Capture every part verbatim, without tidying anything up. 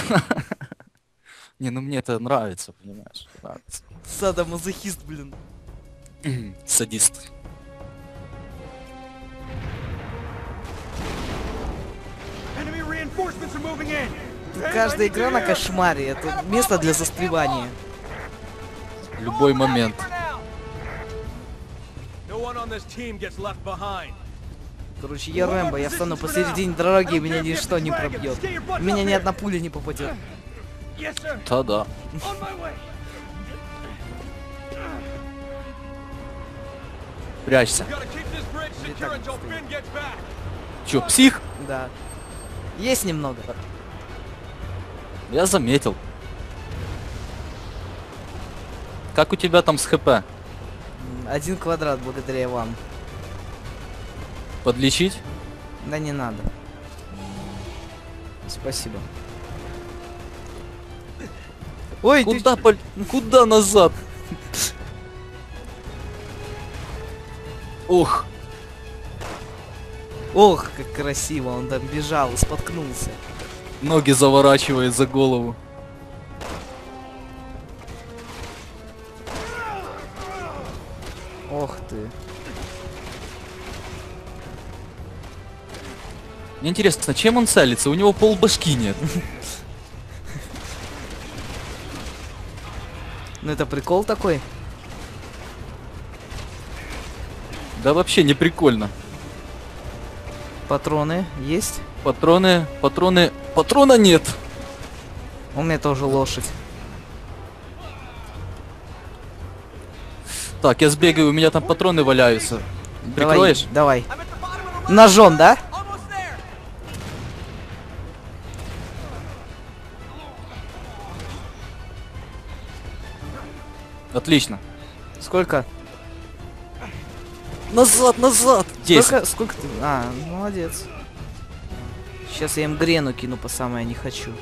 Не, ну мне это нравится, понимаешь? Нравится. Садомазохист, блин. Садист. Тут каждая игра на кошмаре. Это место для застревания. Любой момент. Короче, я Рэмбо, я встану посередине дороги, и меня ничто не пробьет. Меня ни одна пуля не попадет. Да-да. Прячься. Чё, псих? Да. Есть немного. Я заметил. Как у тебя там с ХП? Один квадрат благодаря вам. Подлечить? Да не надо. Спасибо. Ой, Куда, ты... пол... Куда назад? Ох. Ох, как красиво, он там бежал и споткнулся. Ноги заворачивает за голову. Ох ты. Мне интересно, чем он целится? У него полбашки нет. Ну это прикол такой. Да вообще не прикольно. Патроны есть? Патроны, патроны, патрона нет. У меня тоже лошадь. Так, я сбегаю, у меня там патроны валяются. Прикроешь? Давай, давай. Ножом, да? Отлично. Сколько? Назад, назад! десять. Сколько, сколько ты? А, молодец. Сейчас я им грену кину по самое не хочу.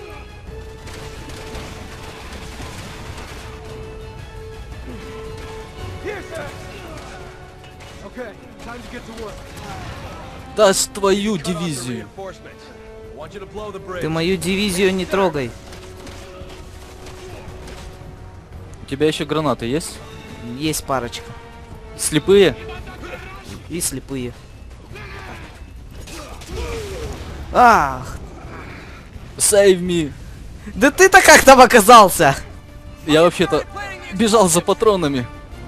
Даст твою дивизию. Ты мою дивизию не трогай. У тебя еще гранаты есть? Есть парочка. Слепые? И слепые. Ах! Save me. Да ты-то как там оказался? Я вообще-то бежал за патронами.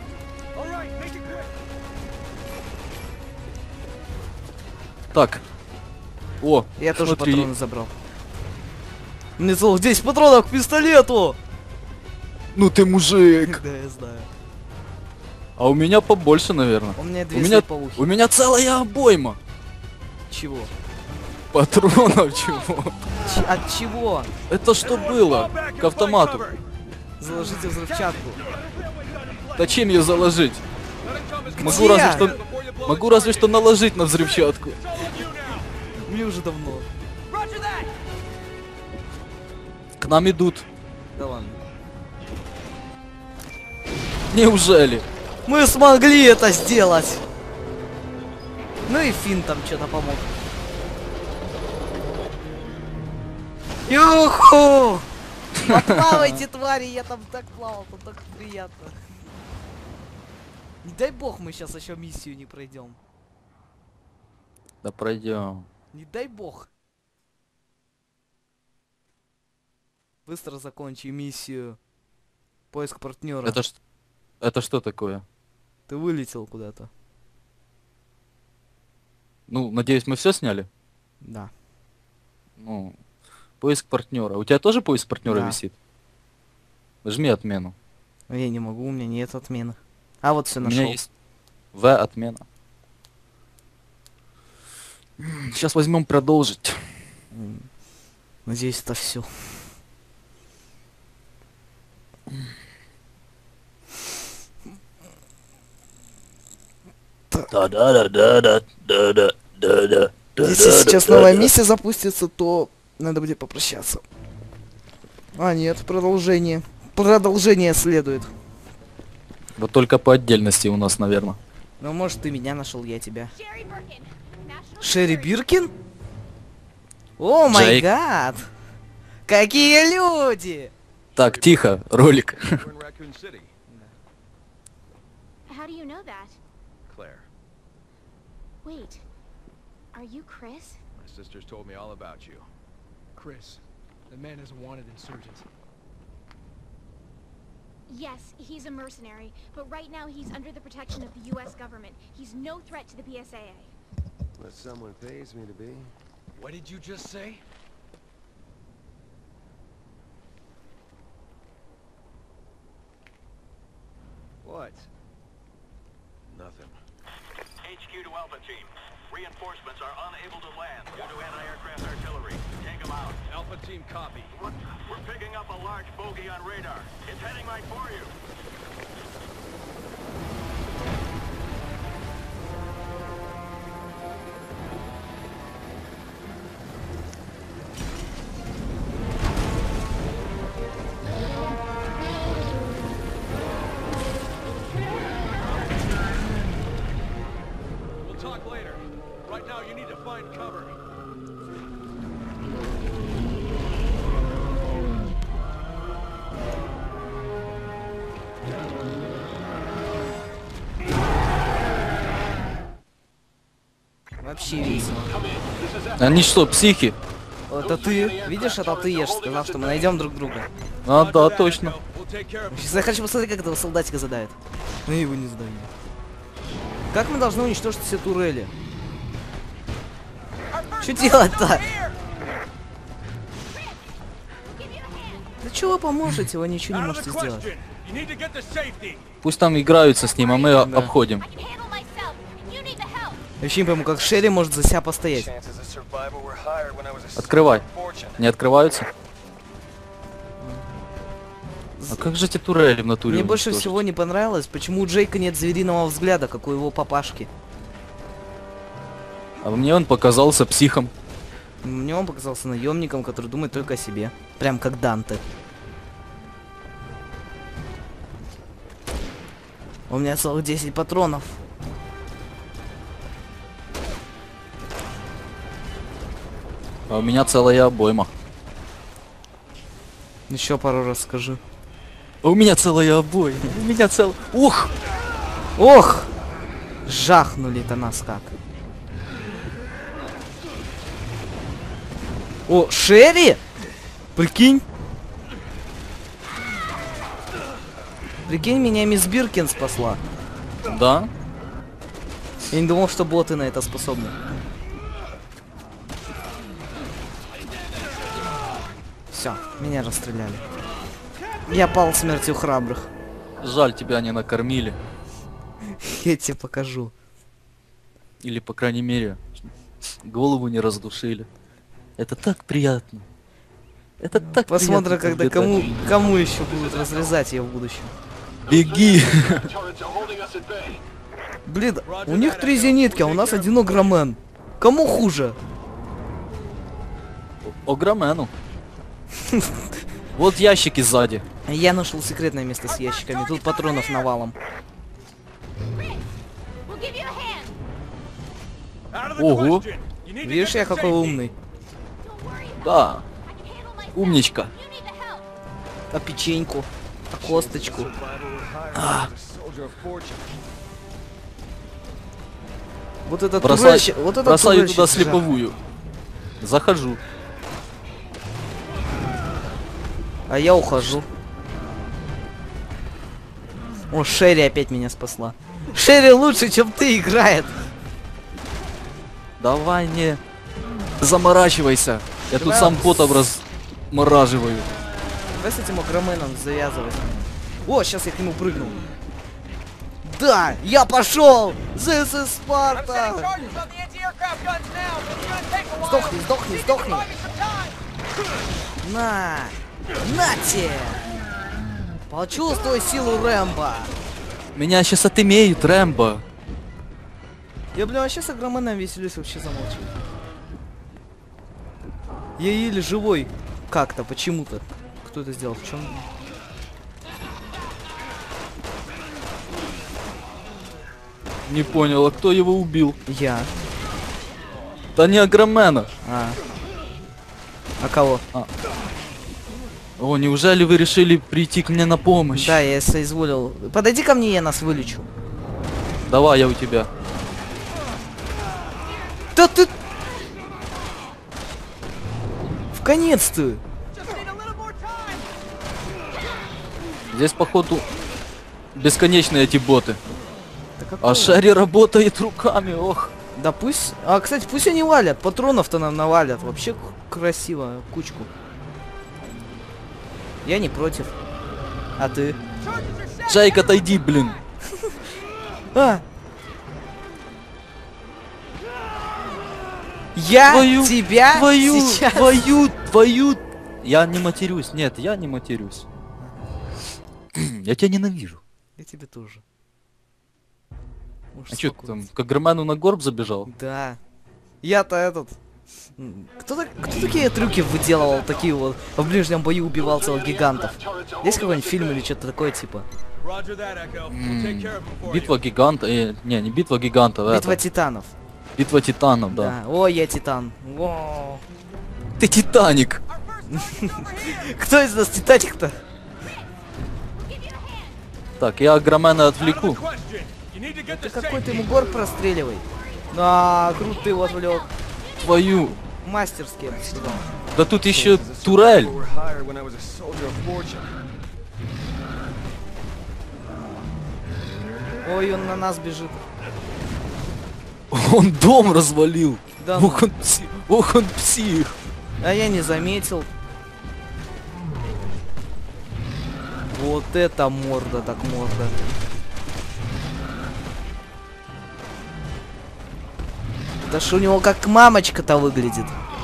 Так. О, Я тоже смотри. патроны забрал. Мне целых десять патронов к пистолету! Ну ты мужик. Да, я знаю. А у меня побольше, наверное. У меня У две меня, слеповухи. у меня целая обойма. Чего? Патронов чего? Ч- от чего? Это что было? К автомату. Заложите взрывчатку. Да чем ее заложить? Могу Где? разве что... Могу разве что наложить на взрывчатку. Мне уже давно. К нам идут. Да ладно. Неужели? Мы смогли это сделать! Ну и Финн там что-то помог. Юху! Поплавайте, твари, я там так плавал, там так приятно. Не дай бог мы сейчас еще миссию не пройдем. Да пройдем. Не дай бог. Быстро закончи миссию. Поиск партнера. Это что? Это что такое? Ты вылетел куда-то. Ну, надеюсь, мы все сняли? Да. Ну, поиск партнера. У тебя тоже поиск партнера Да. висит? Жми отмену. Я не могу, у меня нет отмены. А вот все У нашел. меня есть В отмена. Сейчас возьмем продолжить. М, Надеюсь, это все. Да-да-да-да-да-да-да-да. Если сейчас новая миссия запустится, то надо будет попрощаться. А, нет, продолжение. Продолжение следует. Вот только по отдельности у нас, наверное. Ну, может, ты меня нашел, я тебя. Шерри Биркин? О май Джейк. гад! Какие люди! Так, тихо, ролик. We're in Raccoon City. How do you know that? Claire, Wait, are you Chris? my sisters told me all about you. Chris, the man is a wanted insurgent. Yes, he's a mercenary, but right now he's under the protection of the U S government. He's no threat to the P S A A. What someone pays me to be. What did you just say? What? Nothing. H Q to Alpha Team. Reinforcements are unable to land due to anti-aircraft artillery. Take them out. Alpha Team copy. We're, we're picking up a large bogey on radar. It's heading right for you. We'll talk later. Right now, you need to find cover. Вообще весело. Они что, психи? Это ты? Видишь, это ты ешь. Сказал, что мы найдем друг друга. А, да, точно. We'll take care of Сейчас я хочу посмотреть, как этого солдатика задавит. Мы его не сдаем. Как мы должны уничтожить все турели? Что делать-то? We'll give you a hand. Да что вы поможете? Вы ничего не Out of можете the сделать. question. You need to get to safety. Пусть там играются с ним, а мы Да. обходим. I can handle myself. You need the help. Я вообще не пойму, как Шерри может за себя постоять. Открывай. Не открываются? А как же эти турели в натуре Мне больше уничтожить? всего не понравилось, почему у Джейка нет звериного взгляда, как у его папашки. А мне он показался психом. Мне он показался наемником, который думает только о себе. Прям как Данте. У меня целых десять патронов. А у меня целая обойма. Еще пару раз скажи. А у меня целая обойма. У меня цел... Ух! Ох! Жахнули-то нас как. О, Шерри? Прикинь? Прикинь, меня мисс Биркин спасла. Да? Я не думал, что боты на это способны. Все, меня расстреляли. Я пал смертью храбрых. Жаль, тебя не накормили. Я тебе покажу. Или, по крайней мере, голову не раздушили. Это так приятно. Это так Посмотрим, приятно когда летать. кому, кому еще будут разрезать ее в будущем. Беги! Блин, у них три зенитки, а у нас один огромен. Кому хуже? Огромену. Вот ящики сзади. Я нашел секретное место с ящиками. Тут патронов навалом. Chris, we'll give you a hand. Out of the Ого. question. You need to Видишь, get я to какой safety. умный. Don't worry. Да, I can handle myself. умничка. You need the help. А печеньку? А косточку? Вот это Бросай, турельщик- вот это бросаю турельщик туда жах. слеповую. Захожу. А я ухожу. О, Шерри опять меня спасла. Шерри лучше, чем ты играет. Давай не заморачивайся. Я тут Давай. сам потом размораживаю. Давай с этим огроменом завязывать. О, сейчас я к нему прыгну. Да, я пошел! This is Sparta! Сдохни, сдохни, сдохни! На! Нате! Почувствуй силу Рэмбо! Меня сейчас отымеют, Рэмбо. Я, блин, вообще с огроменом веселюсь, вообще замолчу. Я еле живой. Как-то, почему-то. Кто это сделал? В чем? Не понял, а кто его убил? Я. Да не Агромена. А. А кого? О, неужели вы решили прийти к мне на помощь? Да, я соизволил. Подойди ко мне, я нас вылечу. Давай, я у тебя. Да ты... В-конец-то! Здесь, походу, бесконечные эти боты. Да какого? А Шерри работает руками, ох. Да пусть... А, кстати, пусть они валят. Патронов-то нам навалят. Вообще к- красиво. Кучку. Я не против. А ты? Джейк, отойди, блин. А! Я Твою- тебя Твою, сейчас... твою, твою. Я не матерюсь, нет, я не матерюсь. Я тебя ненавижу. Я тебя тоже. Можешь А чё ты успокоиться. там, к Агромену на горб забежал? Да. Я-то этот... м, Кто, так- кто такие трюки выделывал, такие вот, в ближнем бою убивал целых гигантов? Есть какой-нибудь фильм или что-то такое типа? Roger that, Echo. We'll take care of it for Битва гиганта, э, не, не битва гигантов, Битва это, титанов. битва титанов, да. Да. Ой, я титан. О. Ты Титаник. Кто из нас титаник-то? Так, я Агромена you. отвлеку. Out of the question. You need to get the Какой ты safety. ему гор простреливай. А, круто ты его отвлек. Твою. Мастерски, я бы сказал. Да тут еще турель. Were hired when I was a soldier of fortune. Ой, он на нас бежит. Он дом развалил. Да ну. Ох он, пси- ох он псих. А я не заметил. Вот это морда, так морда. Да что у него как мамочка-то выглядит.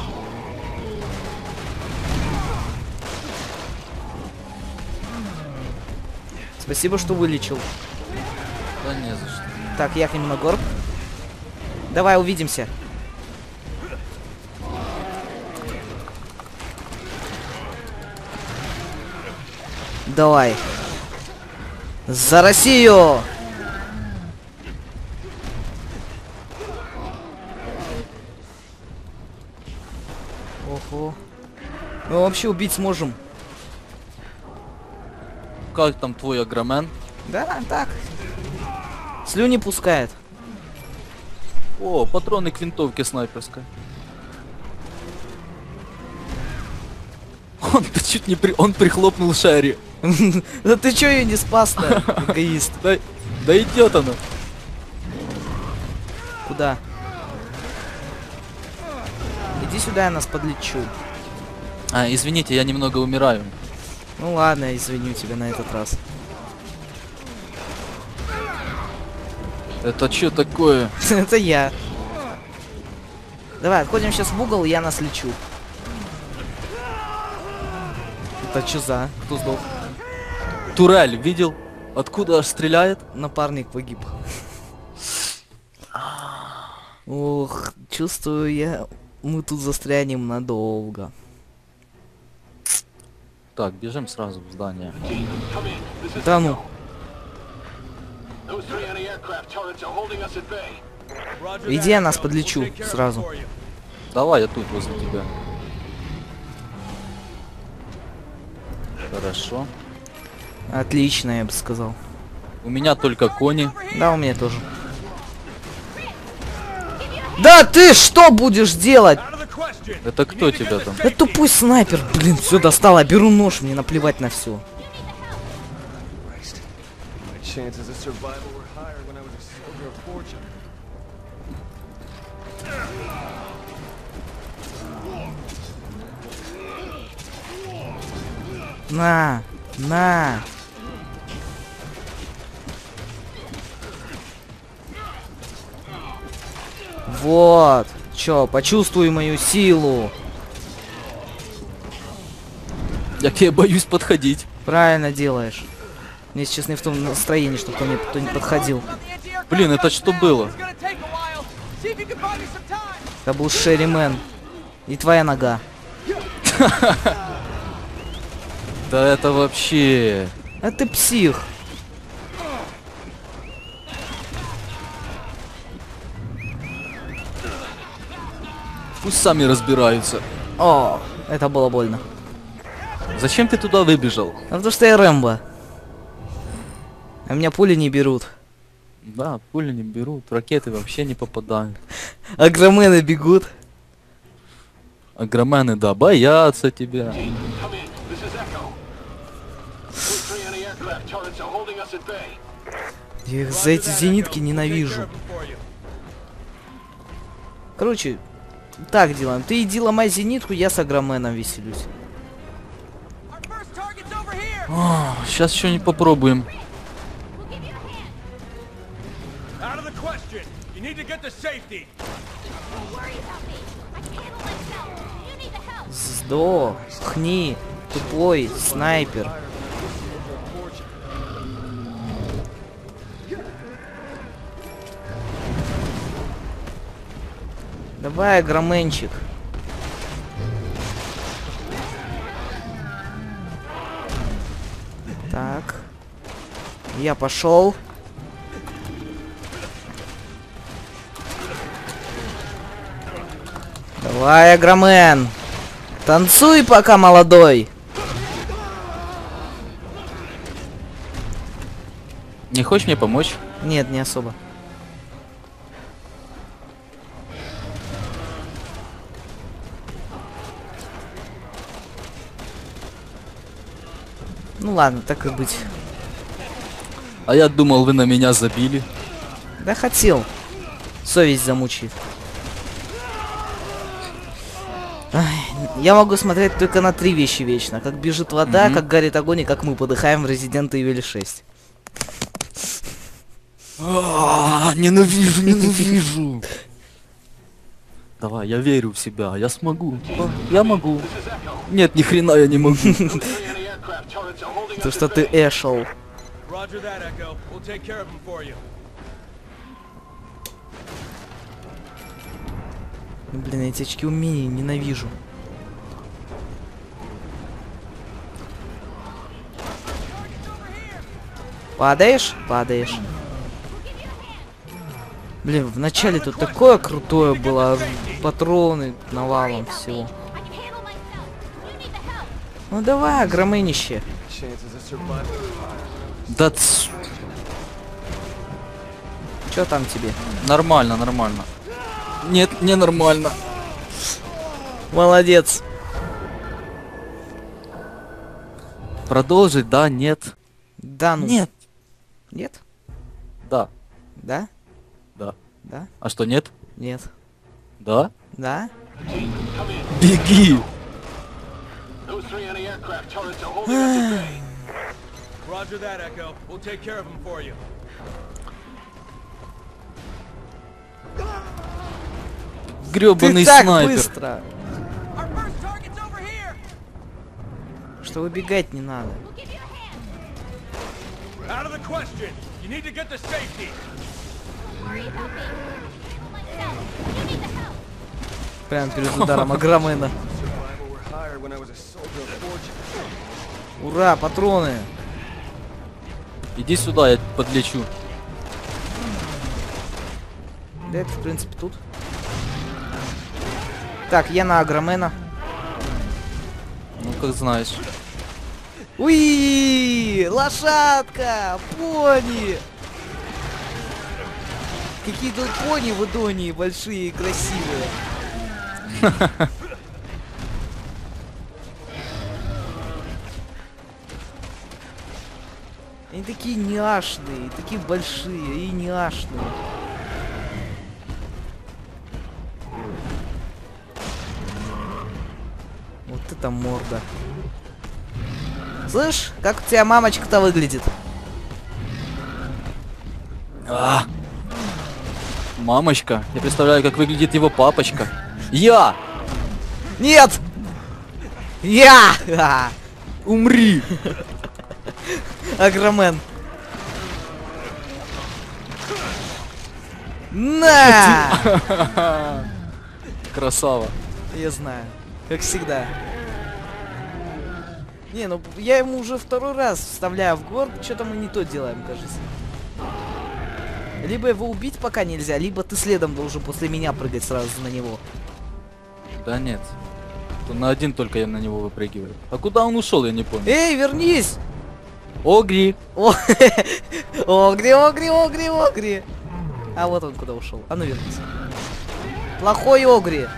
Спасибо, что вылечил. Да не за что. Так, я к нему на горб. Давай увидимся. Давай. За Россию! Ого. Мы вообще убить сможем. Как там твой Агромен? Да, так. Слюни пускает. О, патроны к винтовке снайперской. Он чуть не при... Он прихлопнул Шерри. Да ты чё ее не спас-то, эгоист? Да, да идет она. Куда? Иди сюда, я нас подлечу. А, извините, я немного умираю. Ну ладно, я извиню тебя на этот раз. Это что такое? Это я. Давай, отходим сейчас в угол, я нас лечу. Это чё за? Кто сдох? Турель, видел? Откуда аж стреляет? Напарник погиб. Ох, чувствую я, мы тут застрянем надолго. Так, бежим сразу в здание. Да ну. Roger Иди, that, я нас Echo. подлечу We'll take care of it сразу. for you. Давай, я тут возле тебя. Хорошо. Отлично, я бы сказал. У меня только кони. Да, у меня тоже. Да ты что будешь делать? Out of the question. Это кто тебя там? Да тупой снайпер, блин, все достал, я беру нож, мне наплевать на все. Christ. My chances of survival were higher when I was a soldier of fortune. На, на. Вот. Чё, почувствуй мою силу. Я к тебе боюсь подходить. Правильно делаешь. Мне сейчас не в том настроении, чтобы ко мне кто не подходил. Блин, это что было? It's gonna take a while. See if you can buy me some time. Это был Шерримен. И твоя нога. Да это вообще... А ты псих. Пусть сами разбираются. О, это было больно. Зачем ты туда выбежал? А потому что я Рэмбо. А меня пули не берут. Да, пули не берут, ракеты вообще не попадают. Агромены бегут. Агромены, да, боятся тебя. Come in. This is Echo. Those three anti-aircraft turrets are holding us at bay. Я их за эти зенитки ненавижу. Короче, так делаем. Ты иди ломай зенитку, я с агроменом веселюсь. Our first target's over here. Сейчас еще не попробуем. We'll give you a hand. Out of the question. You need to get to safety. Don't worry about me. I can handle myself. You need the help. Сдохни, тупой снайпер. Давай, агроменчик. Так. Я пошел. Давай, агромен. Танцуй, пока молодой. Не хочешь мне помочь? Нет, не особо. Ну ладно, так и быть. А я думал, вы на меня забили. Да хотел. Совесть замучит. Ай, я могу смотреть только на три вещи вечно. Как бежит вода, Мгм. как горит огонь и как мы подыхаем в Resident Evil шесть. А, ненавижу, ненавижу. Давай, я верю в себя, я смогу. А, Я могу. Нет, ни хрена я не могу. Three anti-aircraft turrets are holding То, us что at ты bay. эшел. Roger that, Echo. We'll take care of him for you. Блин, эти очки умений ненавижу. Падаешь? Падаешь. Блин, в начале тут такое крутое было. Патроны навалом всего. I can handle myself. You need the help. Ну давай, агроменище. Chances of survival. Да ц- Чё там тебе? нормально, нормально. Нет, не нормально. Молодец. Продолжить, да, нет. Да ну. Нет. Нет? Да, Да? да. Да? А что, нет? Нет. Да? Да? Беги! Those three anti-aircraft turrets are holding us at bay. Roger that, Echo. We'll take care of him for you. Грёбаный Ты так снайпер. быстро, Our first target's over here. что выбегать не надо. We'll give you a hand. Out of the question. You need to get to safety. Don't worry about me. I can handle myself. You need the help. Прямо перед ударом агромена. Survival were higher when I was a soldier of fortune. Ура, патроны. Иди сюда, я подлечу. Да это в принципе тут. Так, я на агромена. Ну, как знаешь. Уи, лошадка, пони. Какие тут пони в Эдонии большие и красивые. Они такие няшные, такие большие и няшные. Вот это морда. Слышь, как у тебя мамочка-то выглядит? А! Мамочка. Я представляю, как выглядит его папочка. Я! Нет! Я! Ха! Умри! Агромен. На! Красава. Я знаю. Как всегда. Не, ну я ему уже второй раз вставляю в горб, что-то мы не то делаем, кажется. Либо его убить пока нельзя, либо ты следом должен после меня прыгать сразу на него. Да нет. То на один только я на него выпрыгиваю. А куда он ушел, я не помню. Эй, вернись! Огри! О, Огри, Огри, Огри, Огри! А вот он куда ушел. А ну вернись. Плохой Огри.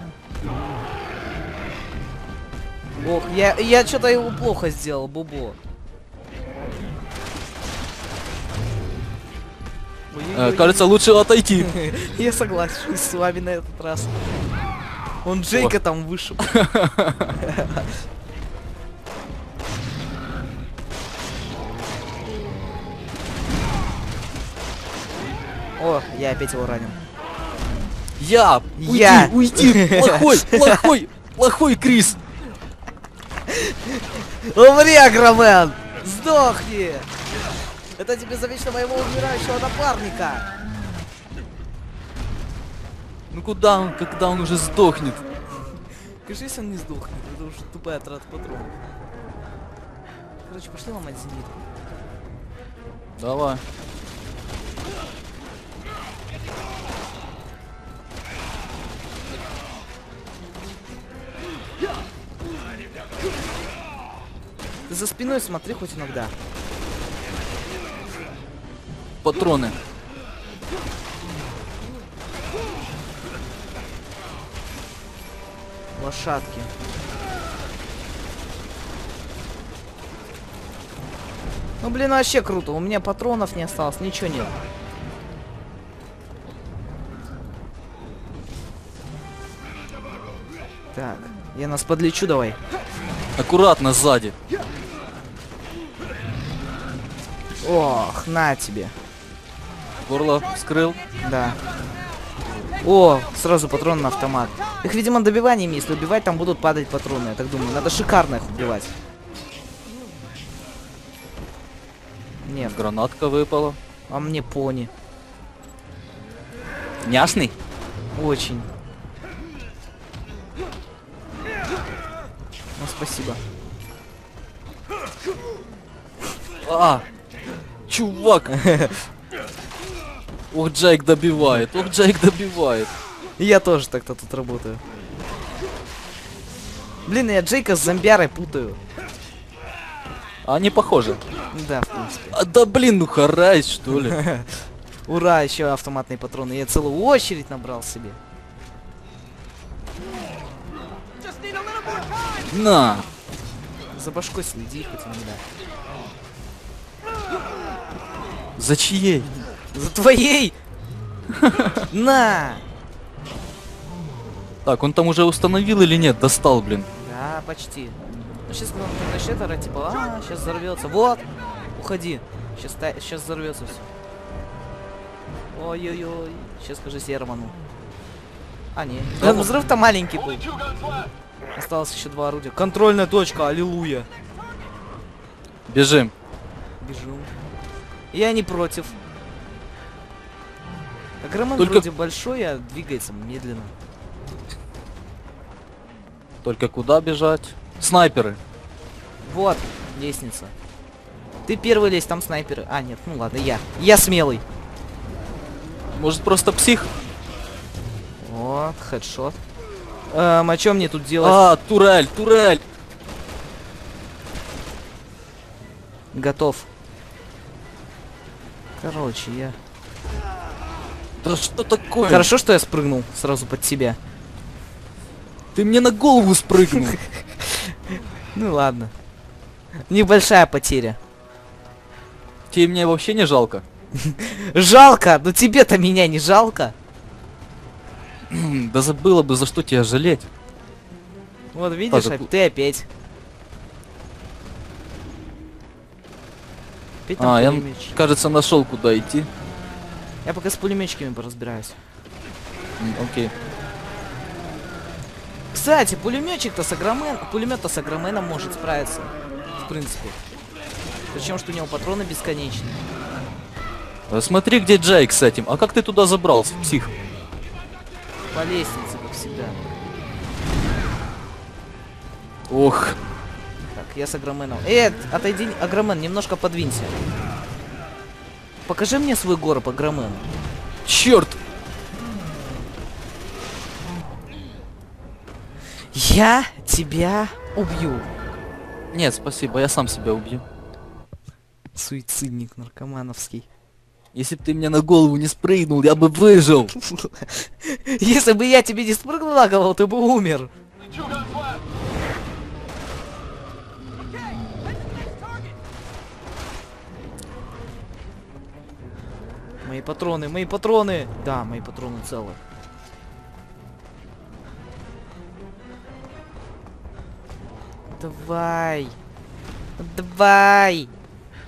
Ох, я, я что-то его плохо сделал, Бубо. Э, кажется, лучше отойти. Я согласен с вами на этот раз. Он Джейка там вышиб. О, я опять его ранил. Я! Уйди, Я. уйди! Плохой, плохой, плохой Крис! Умри, Агромен! Сдохни! Это тебе за вечно моего умирающего напарника! Ну куда он, когда он уже сдохнет? Кажись, он не сдохнет, это уже тупая трата патронов. Короче, пошли ломать зенит. Давай. Ты за спиной смотри хоть иногда. Патроны. Лошадки. Ну блин, вообще круто. У меня патронов не осталось, ничего нет. Так, я нас подлечу давай. Аккуратно сзади. Ох, на тебе. Горло вскрыл. Да. О, сразу патроны на автомат. Их, видимо, добиваниями, если убивать, там будут падать патроны. Я так думаю, надо шикарно их убивать. Нет, Гранатка выпала. а мне пони. Няшный? Очень. Ну, спасибо. А! Чувак! Ох, Джейк добивает, ох, Джейк добивает. Я тоже так-то тут работаю. Блин, я Джейка с зомбярой путаю. А они похожи. Да, в принципе. А, да блин, ну харайс, что ли? Ура, еще автоматные патроны. Я целую очередь набрал себе. На! За башкой следи хоть иногда. За чьей? За твоей! На! Так, он там уже установил или нет? Достал, блин. Да, почти. Ну сейчас он начнет орать, типа, а, сейчас взорвется. Вот! Уходи. Сейчас, сейчас взорвется все. Ой-ой-ой. Сейчас, кажись, я рвану. А, нет. Да, взрыв-то маленький был. Осталось еще два орудия. Контрольная точка, аллилуйя. Бежим. Бежим. Я не против. Агромен Только- вроде большой, а двигается медленно. Только куда бежать? Снайперы. Вот, лестница. Ты первый лезь, там снайперы. А, нет, ну ладно, я. Я смелый. Может, просто псих? Вот, хедшот. Эм, а что мне тут делать? А, турель, турель. Готов. Короче, я... Да что такое? Хорошо, что я спрыгнул сразу под тебя. Ты мне на голову спрыгнул. Ну ладно. Небольшая потеря. Тебе мне вообще не жалко? Жалко, но тебе-то меня не жалко. Да забыла бы, за что тебя жалеть. Вот видишь, Так, а ты опять. Опять там А, я, пулеметчик. кажется, нашел, куда идти. Я пока с пулеметчиками поразбираюсь. М, Окей. Кстати, пулеметчик-то с агромен... Пулемет-то с агроменом может справиться. В принципе. Причем, что у него патроны бесконечные. А смотри, где Джейк с этим. А как ты туда забрался, псих? По лестнице, как всегда. Ох. Так, я с агроменом. Э, отойди, агромен, немножко подвинься. Покажи мне свой горб, агромен. Черт! Я Тебя убью. Нет, спасибо, я сам себя убью. Суицидник наркомановский. Если бы ты мне на голову не спрыгнул, я бы выжил. Если бы я тебе не спрыгнул на голову, ты бы умер. Мои патроны, мои патроны. Да, мои патроны целы. Давай. Давай.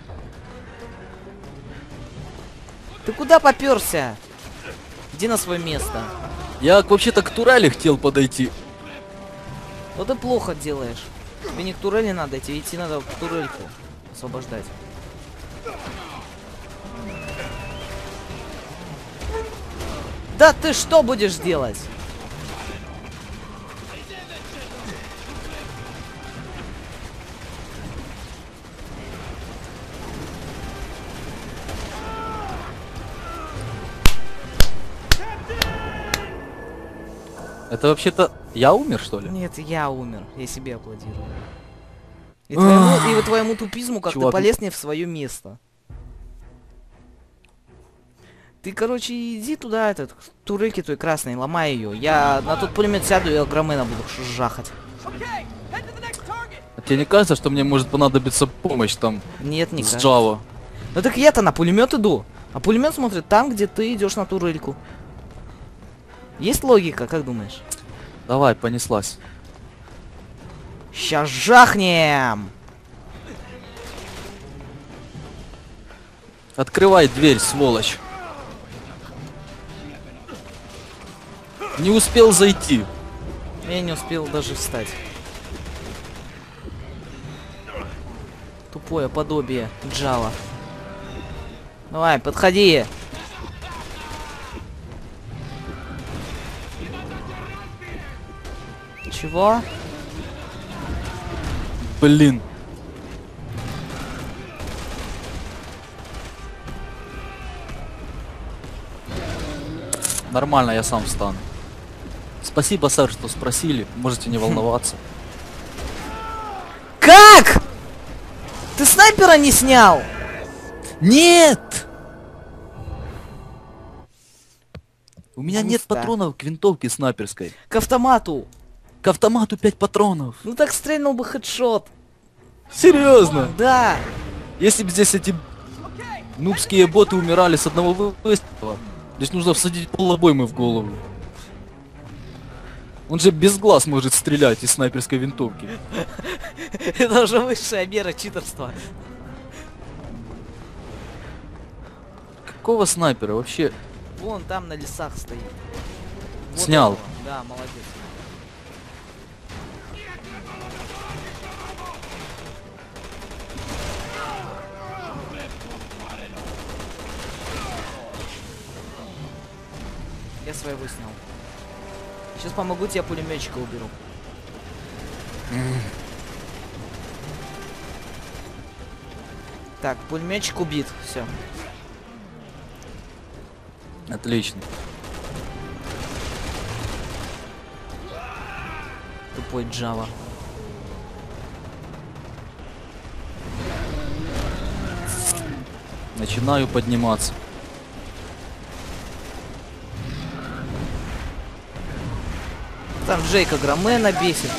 Ты куда попёрся? Иди на свое место. Я вообще-то к турели хотел подойти. Вот ты плохо делаешь. Тебе не к турели надо идти, идти надо к турельку освобождать. Да ты что будешь делать? Это вообще-то я умер, что ли? Нет, я умер. Я себе аплодирую. И твоему, и твоему тупизму, как Чувак, ты полез не в свое место. Ты, короче, иди туда, этот, к турельке той красной, ломай ее. Я на тот пулемет сяду и Агромена буду жахать. А тебе не кажется, что мне может понадобиться помощь там Нет, не с кажется. Java? Ну так я-то на пулемет иду. А пулемет смотрит там, где ты идешь на турельку. Есть логика, как думаешь? Давай, понеслась. Сейчас жахнем! Открывай дверь, сволочь. Не успел зайти. Я не успел даже встать. Тупое подобие Java. Давай, подходи. Чего? Блин. Нормально, я сам встану. Спасибо, сэр, что спросили. Можете не волноваться. Как? Ты снайпера не снял? Нет! У меня нет Густо. патронов к винтовке снайперской. К автомату. К автомату пять патронов. Ну так стрельнул бы хедшот. Серьезно? Да. Если бы здесь эти нубские боты умирали с одного вы- выстрела, здесь нужно всадить полобоймы в голову. Он же без глаз может стрелять из снайперской винтовки. Это уже высшая мера читерства. Какого снайпера вообще? Вон там на лесах стоит. Вот Снял. этого. Да, молодец. Я своего снял. Сейчас помогу тебе, пулеметчика уберу. Так, пулеметчик убит. Все. Отлично. Тупой Java. Начинаю подниматься. Там Джейка Громена бесит.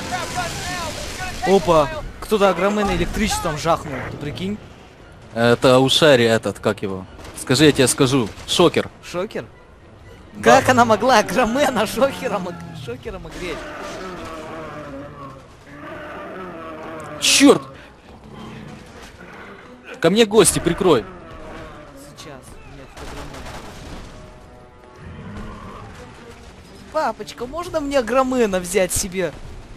Опа! Кто-то Громена электричеством жахнул. Ты прикинь? Это у Шерри этот, как его? Скажи, я тебе скажу. Шокер. Шокер? Как она могла Громена шокером, шокером огреть? Черт! Ко мне гости, прикрой. Сейчас. Нет, это Громена. Папочка, можно мне Громена взять себе?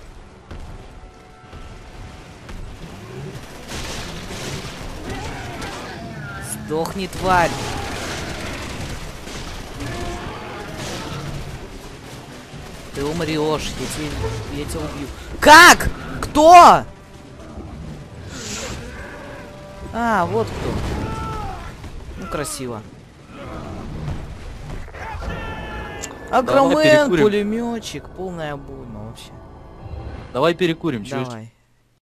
Сдохни, тварь. Ты умрешь, я тебя, я тебя убью. Как? Кто? А, вот кто. Ну, красиво. Давай Агромен, перекурим. пулеметчик, полная обойма вообще. Давай перекурим, чуешь? Давай.